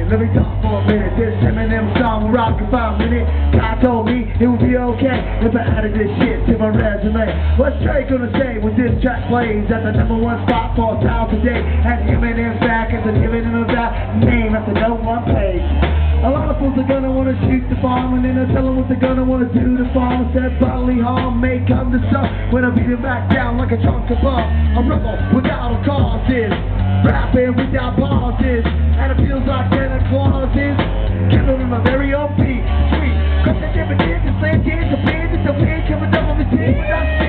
let me talk for a minute. This Eminem song will rock for 5 minutes. God told me it would be okay if I added this shit to my resume. What's Trey gonna say when this track plays at the #1 spot for $1,000 a day? And Eminem's back as a giving him a name at the #1 page. A lot of fools are gonna wanna shoot the farm, and then I tell them what they're gonna wanna do to farm. Said bodily harm may come to some when I beat them back down like a trunk of bomb. A rebel without a causes, rapping without pauses, and it feels like Santa Claus is giving them a very own beat. Sweet, cause the different is the same kids, the beard, the weird, coming up on the team.